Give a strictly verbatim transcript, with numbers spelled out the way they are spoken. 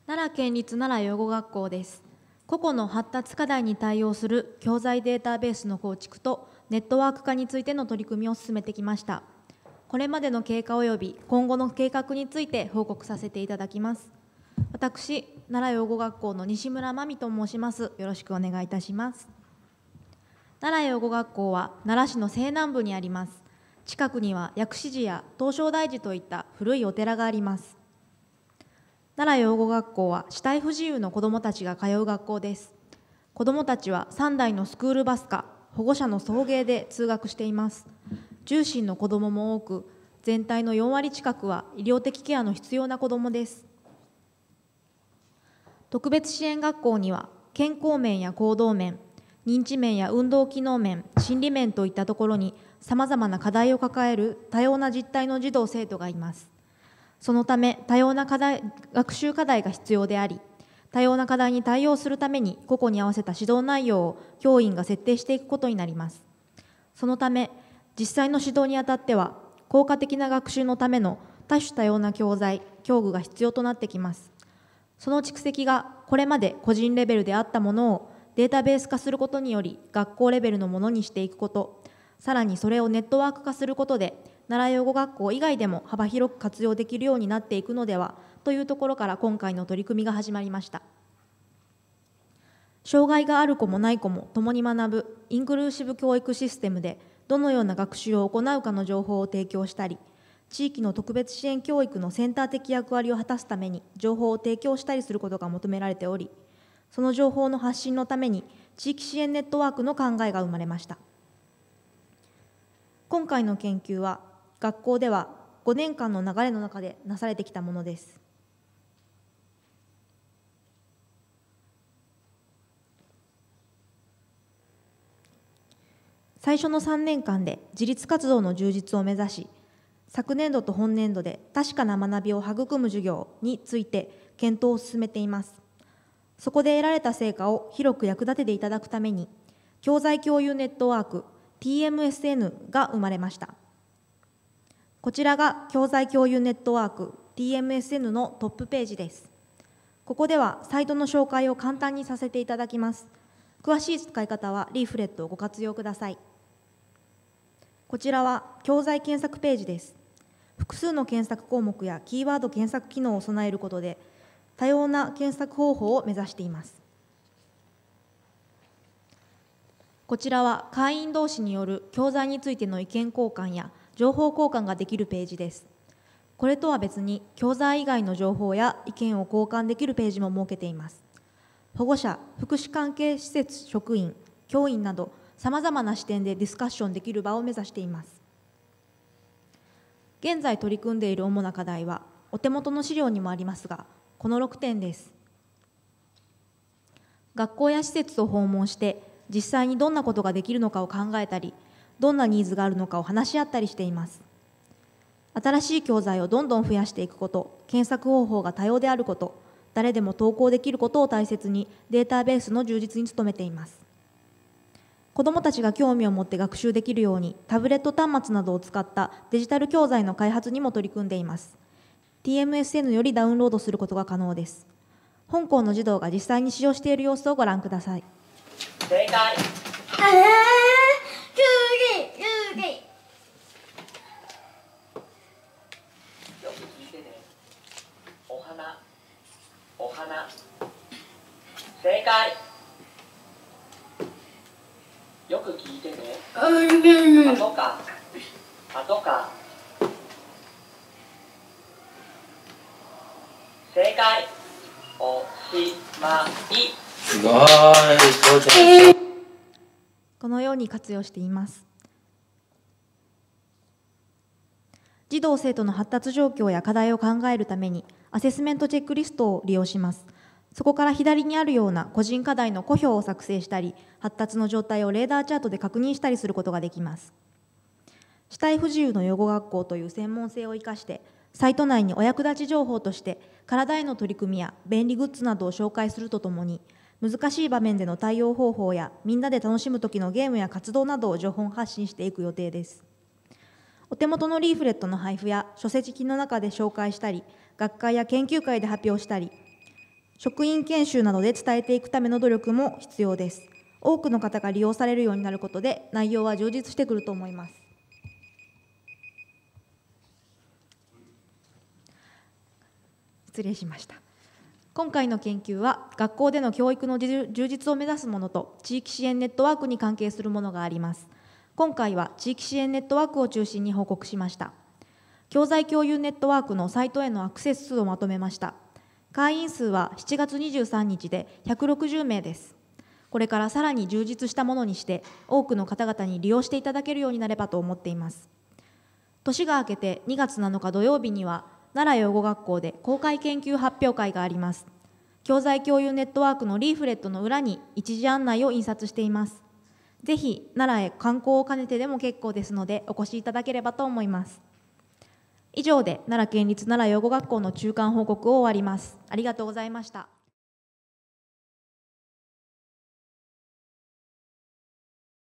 奈良県立奈良養護学校です。個々の発達課題に対応する教材データベースの構築とネットワーク化についての取り組みを進めてきました。これまでの経過及び今後の計画について報告させていただきます。私、奈良養護学校の西村真美と申します。よろしくお願いいたします。奈良養護学校は奈良市の西南部にあります。近くには薬師寺や東照大寺といった古いお寺があります。奈良養護学校は肢体不自由の子どもたちが通う学校です。子どもたちはさんだいのスクールバスか保護者の送迎で通学しています。重心の子どもも多く、全体のよんわり近くは医療的ケアの必要な子どもです。特別支援学校には健康面や行動面、認知面や運動機能面、心理面といったところにさまざまな課題を抱える多様な実態の児童生徒がいます。そのため多様な課題学習課題が必要であり、多様な課題に対応するために個々に合わせた指導内容を教員が設定していくことになります。そのため実際の指導にあたっては効果的な学習のための多種多様な教材、教具が必要となってきます。その蓄積がこれまで個人レベルであったものをデータベース化することにより学校レベルのものにしていくこと、さらにそれをネットワーク化することで奈良養護学校以外でも幅広く活用できるようになっていくのではというところから今回の取り組みが始まりました。障害がある子もない子も共に学ぶインクルーシブ教育システムでどのような学習を行うかの情報を提供したり、地域の特別支援教育のセンター的役割を果たすために情報を提供したりすることが求められており、その情報の発信のために地域支援ネットワークの考えが生まれました。今回の研究は学校ではごねんかんの流れの中でなされてきたものです。最初のさんねんかんで自立活動の充実を目指し、昨年度と本年度で確かな学びを育む授業について検討を進めています。そこで得られた成果を広く役立てていただくために、教材共有ネットワーク ティーエムエスエヌ が生まれました。こちらが教材共有ネットワーク ティーエムエスエヌ のトップページです。ここではサイトの紹介を簡単にさせていただきます。詳しい使い方はリーフレットをご活用ください。こちらは教材検索ページです。複数の検索項目やキーワード検索機能を備えることで、多様な検索方法を目指しています。こちらは会員同士による教材についての意見交換や情報交換ができるページです。これとは別に教材以外の情報や意見を交換できるページも設けています。保護者、福祉関係施設職員、教員などさまざまな視点でディスカッションできる場を目指しています。現在取り組んでいる主な課題はお手元の資料にもありますが、このろくてんです。学校や施設を訪問して実際にどんなことができるのかを考えたり、どんなニーズがあるのかを話し合ったりしています。新しい教材をどんどん増やしていくこと、検索方法が多様であること、誰でも投稿できることを大切にデータベースの充実に努めています。子どもたちが興味を持って学習できるようにタブレット端末などを使ったデジタル教材の開発にも取り組んでいます。ティーエムエスエヌ よりダウンロードすることが可能です。本校の児童が実際に使用している様子をご覧ください。 正解。よく聞いてね。お花、お花。正解。よく聞いてね。あとか、あとか。正解。おしまい。 すごい、そうです。 このように活用しています。児童生徒の発達状況や課題を考えるためにアセスメントチェックリストを利用します。そこから左にあるような個人課題の小表を作成したり、発達の状態をレーダーチャートで確認したりすることができます。肢体不自由の養護学校という専門性を生かして、サイト内にお役立ち情報として体への取り組みや便利グッズなどを紹介するとともに、難しい場面での対応方法やみんなで楽しむ時のゲームや活動などを情報発信していく予定です。お手元のリーフレットの配布や書籍の中で紹介したり、学会や研究会で発表したり、 職員研修などで伝えていくための努力も必要です。多くの方が利用されるようになることで、内容は充実してくると思います。失礼しました。今回の研究は、学校での教育の充実を目指すものと、地域支援ネットワークに関係するものがあります。今回は、地域支援ネットワークを中心に報告しました。教材共有ネットワークのサイトへのアクセス数をまとめました。会員数はしちがつにじゅうさんにちでひゃくろくじゅうめいです。これからさらに充実したものにして、多くの方々に利用していただけるようになればと思っています。年が明けてにがつなのか土曜日には、奈良養護学校で公開研究発表会があります。教材共有ネットワークのリーフレットの裏に一時案内を印刷しています。ぜひ奈良へ観光を兼ねてでも結構ですので、お越しいただければと思います。以上で奈良県立奈良養護学校の中間報告を終わります。ありがとうございました。